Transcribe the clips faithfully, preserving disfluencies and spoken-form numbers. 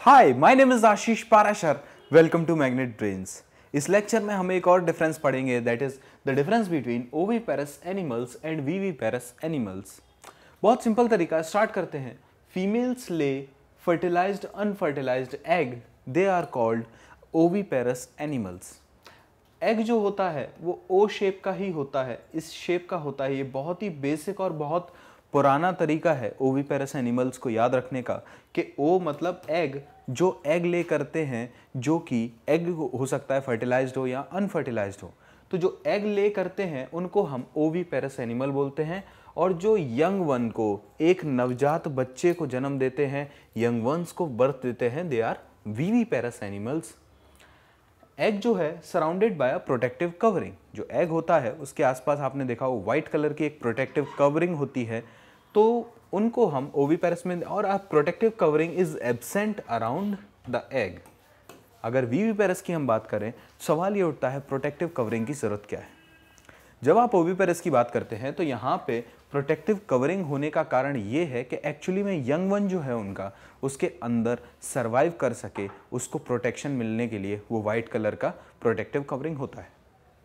Hi, my name is Ashish Parashar. Welcome to Magnet Brains. इस lecture में हम एक और डिफरेंस पढ़ेंगे, that is the difference between oviparous animals and viviparous animals. बहुत सिंपल तरीका, स्टार्ट करते हैं। Females lay fertilised unfertilised egg, they are called oviparous animals. Egg जो होता है वो ओ शेप का ही होता है, इस शेप का होता है। ये बहुत ही बेसिक और बहुत पुराना तरीका है ओविपेरस एनिमल्स को याद रखने का कि ओ मतलब एग, जो एग ले करते हैं, जो कि एग हो सकता है फर्टिलाइज्ड हो या अनफर्टिलाइज्ड हो। तो जो एग ले करते हैं उनको हम ओविपेरस एनिमल बोलते हैं, और जो यंग वन को, एक नवजात बच्चे को जन्म देते हैं, यंग वंस को बर्थ देते हैं, they are viviparous animals. Egg जो है surrounded by a protective covering. जो एग होता है उसके आसपास आपने देखा हो व्हाइट कलर की एक प्रोटेक्टिव कवरिंग होती है, तो उनको हम ओविपेरस में, और a protective covering is absent around the egg. अगर विविपेरस की हम बात करें, सवाल ये उठता है प्रोटेक्टिव कवरिंग की जरूरत क्या है। जब आप ओविपेरस की बात करते हैं तो यहाँ पे प्रोटेक्टिव कवरिंग होने का कारण ये है कि एक्चुअली में यंग वन जो है उनका, उसके अंदर सरवाइव कर सके, उसको प्रोटेक्शन मिलने के लिए वो वाइट कलर का प्रोटेक्टिव कवरिंग होता है।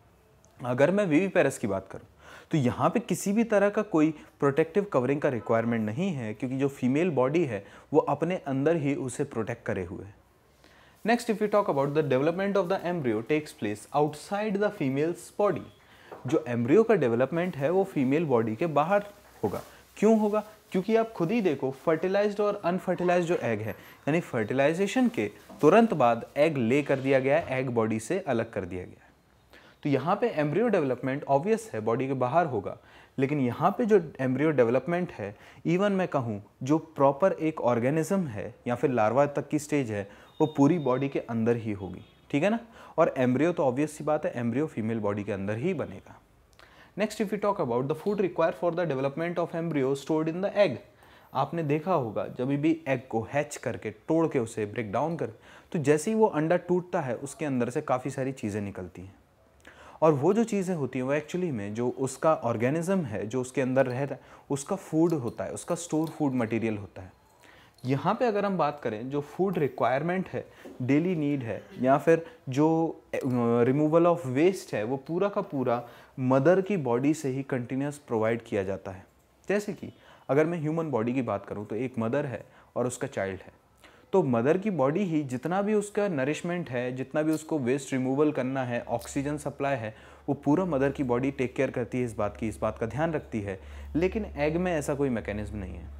अगर मैं विविपेरस की बात करूं तो यहाँ पे किसी भी तरह का कोई प्रोटेक्टिव कवरिंग का रिक्वायरमेंट नहीं है, क्योंकि जो फीमेल बॉडी है वो अपने अंदर ही उसे प्रोटेक्ट करे हुए है। Next, if you talk about the development of the embryo takes place outside the female's body. जो एम्ब्रियो का डेवलपमेंट है वो फीमेल बॉडी के बाहर होगा। क्यों होगा? क्योंकि आप खुद ही देखो, फर्टिलाइज्ड और अनफर्टिलाइज्ड जो एग है, यानी फर्टिलाइजेशन के तुरंत बाद एग ले कर दिया गया है, एग बॉडी से अलग कर दिया गया है। तो यहाँ पे एम्ब्रियो डेवलपमेंट ऑब्वियस है बॉडी के बाहर होगा, लेकिन यहाँ पे जो एम्ब्रियो डेवलपमेंट है, इवन मैं कहूँ जो प्रॉपर एक ऑर्गेनिज्म है या फिर लार्वा तक की स्टेज है, वो पूरी बॉडी के अंदर ही होगी, ठीक है ना। और एम्ब्रियो तो ऑब्वियस सी बात है, एम्ब्रियो फीमेल बॉडी के अंदर ही बनेगा। Next, if you talk about the food require for the development of embryo stored in the egg. आपने देखा होगा जब भी एग को हैच करके, तोड़ के उसे ब्रेक डाउन कर, तो जैसे ही वो अंडा टूटता है उसके अंदर से काफ़ी सारी चीज़ें निकलती हैं, और वो जो चीज़ें होती हैं वो एक्चुअली में जो उसका ऑर्गेनिज्म है, जो उसके अंदर रहता है, उसका फूड होता है, उसका स्टोर फूड मटेरियल होता है। यहाँ पे अगर हम बात करें, जो फूड रिक्वायरमेंट है, डेली नीड है, या फिर जो रिमूवल ऑफ वेस्ट है, वो पूरा का पूरा मदर की बॉडी से ही कंटिन्यूस प्रोवाइड किया जाता है। जैसे कि अगर मैं ह्यूमन बॉडी की बात करूँ तो एक मदर है और उसका चाइल्ड है, तो मदर की बॉडी ही जितना भी उसका नरिशमेंट है, जितना भी उसको वेस्ट रिमूवल करना है, ऑक्सीजन सप्लाई है, वो पूरा मदर की बॉडी टेक केयर करती है, इस बात की इस बात का ध्यान रखती है। लेकिन एग में ऐसा कोई मैकेनिज्म नहीं है।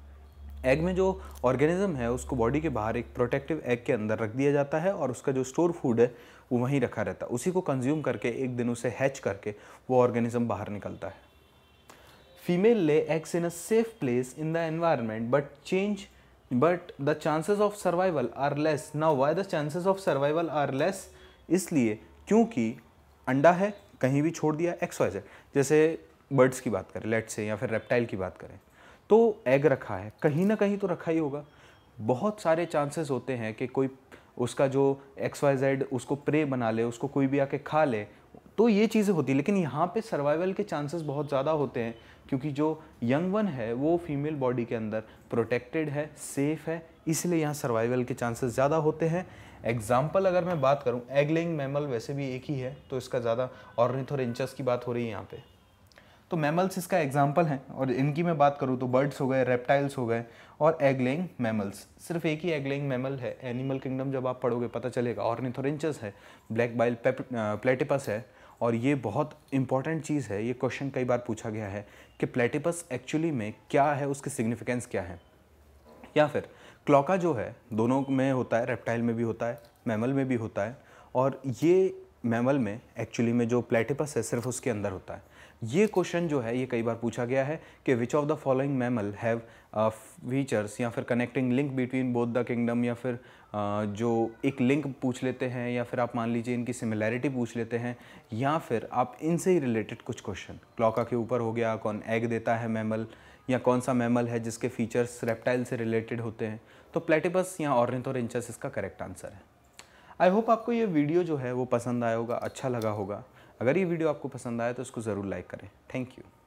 एग में जो ऑर्गेनिज्म है उसको बॉडी के बाहर एक प्रोटेक्टिव एग के अंदर रख दिया जाता है, और उसका जो स्टोर फूड है वो वहीं रखा रहता है। उसी को कंज्यूम करके एक दिन उसे हैच करके वो ऑर्गेनिज्म बाहर निकलता है। Female lay eggs in a safe place in the environment but change but the chances of survival are less. Now why the chances of survival are less? इसलिए क्योंकि अंडा है, कहीं भी छोड़ दिया, एक्स वाई जेड, जैसे बर्ड्स की बात करें लेट्स से, या फिर रेप्टाइल की बात करें, तो एग रखा है, कहीं ना कहीं तो रखा ही होगा। बहुत सारे चांसेस होते हैं कि कोई उसका जो एक्स वाई जेड उसको प्रे बना ले, उसको कोई भी आके खा ले, तो ये चीज़ें होती है। लेकिन यहाँ पे सर्वाइवल के चांसेस बहुत ज़्यादा होते हैं, क्योंकि जो यंग वन है वो फीमेल बॉडी के अंदर प्रोटेक्टेड है, सेफ है, इसलिए यहाँ सर्वाइवल के चांसेस ज़्यादा होते हैं। एग्जाम्पल अगर मैं बात करूँ, एग लेइंग मैमल वैसे भी एक ही है, तो इसका ज़्यादा ऑर्निथोरेंचस की बात हो रही है यहाँ पे, तो मैमल्स इसका एग्जाम्पल हैं। और इनकी मैं बात करूँ तो बर्ड्स हो गए, रेप्टाइल्स हो गए, और एग लेइंग मैमल्स। सिर्फ एक ही एग लेइंग मैमल है, एनिमल किंगडम जब आप पढ़ोगे पता चलेगा, ऑर्निथोरेंचस है, ब्लैक बाइल प्लेटिपस है। और ये बहुत इंपॉर्टेंट चीज़ है, ये क्वेश्चन कई बार पूछा गया है कि प्लेटिपस एक्चुअली में क्या है, उसकी सिग्निफिकेंस क्या है। या फिर क्लॉका जो है दोनों में होता है, रेप्टाइल में भी होता है, मैमल में भी होता है, और ये मैमल में एक्चुअली में जो प्लेटिपस है सिर्फ उसके अंदर होता है। ये क्वेश्चन जो है ये कई बार पूछा गया है कि which of the following mammal have features, या फिर connecting link between both the kingdom, या फिर uh, जो एक लिंक पूछ लेते हैं, या फिर आप मान लीजिए इनकी सिमिलैरिटी पूछ लेते हैं, या फिर आप इनसे ही रिलेटेड कुछ क्वेश्चन, क्लॉका के ऊपर हो गया, कौन एग देता है मैमल, या कौन सा मैमल है जिसके फीचर्स रेप्टाइल से रिलेटेड होते हैं, तो प्लेटिपस या ऑर्निथोरेंचस इसका करेक्ट आंसर है। आई होप आपको ये वीडियो जो है वो पसंद आया होगा, अच्छा लगा होगा। अगर ये वीडियो आपको पसंद आया तो इसको ज़रूर लाइक करें। Thank you.